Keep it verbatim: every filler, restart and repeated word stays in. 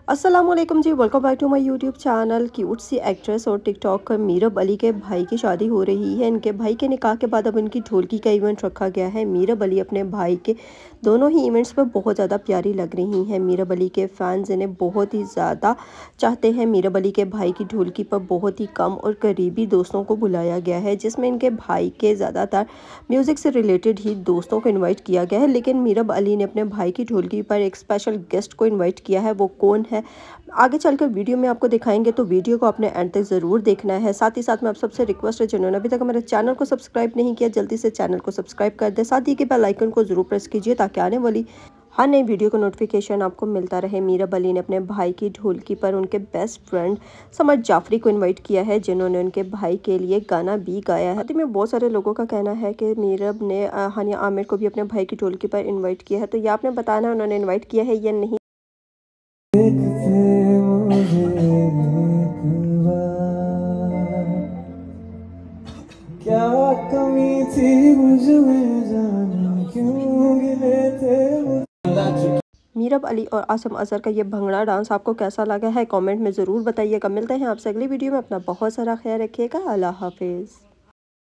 अस्सलामुअलैकुम जी, welcome back to my YouTube channel. Cute सी एक्ट्रेस और टिकटॉक मीरब अली के भाई की शादी हो रही है। इनके भाई के निकाह के बाद अब इनकी ढोलकी का इवेंट रखा गया है। मीरब अली अपने भाई के दोनों ही इवेंट्स पर बहुत ज़्यादा प्यारी लग रही हैं। मीरब अली के फैंस इन्हें बहुत ही ज़्यादा चाहते हैं। मीरब अली के भाई की ढोलकी पर बहुत ही कम और करीबी दोस्तों को बुलाया गया है, जिसमें इनके भाई के ज़्यादातर म्यूज़िक से रिलेटेड ही दोस्तों को इन्वाइट किया गया है। लेकिन मीरब अली ने अपने भाई की ढोलकी पर एक स्पेशल गेस्ट को इन्वाइट किया है। वो कौन है आगे चलकर वीडियो में आपको दिखाएंगे, तो वीडियो को अपने एंड तक ज़रूर देखना है। साथ ही साथ में आप सबसे रिक्वेस्ट है, जिन्होंने अभी तक हमारे चैनल को सब्सक्राइब नहीं किया, जल्दी से चैनल को सब्सक्राइब कर दे। साथ ही के बेल आइकन को ज़रूर प्रेस कीजिए ताकि आने वाली हर नई वीडियो का नोटिफिकेशन आपको मिलता रहे। मीरब अली ने अपने भाई की ढोलकी पर उनके बेस्ट फ्रेंड समर जाफरी को इनवाइट किया है, जिन्होंने उनके भाई के लिए गाना भी गाया है। में बहुत सारे लोगों का कहना है कि मीरब ने हानिया आमिर को भी अपने भाई की ढोलकी पर इन्वाइट किया है, तो ये आपने बताना है उन्होंने इन्वाइट किया है या नहीं। क्या कमी थी मुझ में जाने क्यों गिले थे। मीरब अली और आसिम अजहर का ये भंगड़ा डांस आपको कैसा लगा है कमेंट में ज़रूर बताइएगा। मिलते हैं आपसे अगली वीडियो में। अपना बहुत सारा ख्याल रखिएगा। अल्लाह हाफिज़।